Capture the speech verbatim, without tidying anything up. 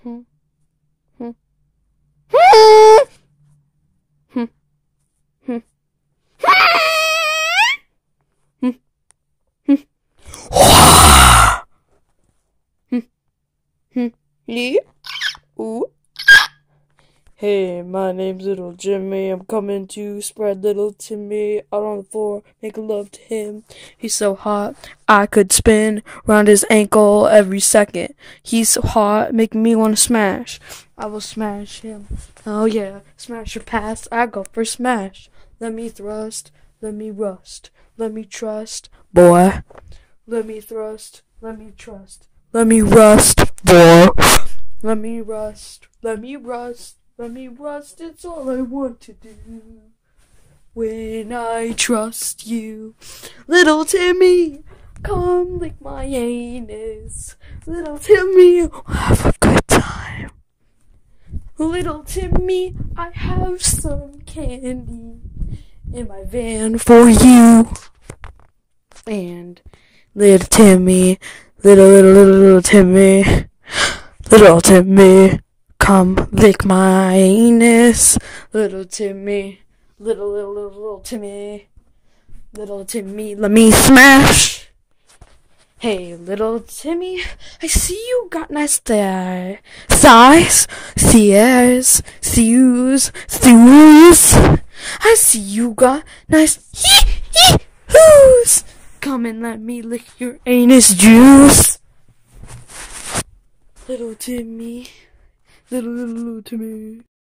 Hmm. Hmm. Hmm. Hmm. Hmm. Hmm. Hmm. Hmm. Yeah. Ooh. Hey, my name's Little Jimmy. I'm coming to spread little Timmy out on the floor, make love to him. He's so hot, I could spin round his ankle every second. He's so hot, making me want to smash. I will smash him. Oh yeah, smash or pass, I go for smash. Let me thrust, let me rust, let me trust, boy. Let me thrust, let me trust, let me rust, boy. Let me rust, let me rust. Let me rust, it's all I want to do. When I trust you, little Timmy, come lick my anus. Little Timmy, have a good time. Little Timmy, I have some candy in my van for you. And little Timmy, little, little, little, little Timmy, little Timmy, come lick my anus, little Timmy, little, little, little, little Timmy, little Timmy, let me smash. Hey, little Timmy, I see you got nice thigh, thighs, thighs, thews, thews. I see you got nice hee hee hoos. Come and let me lick your anus juice, little Timmy. Little, little, little Timmy.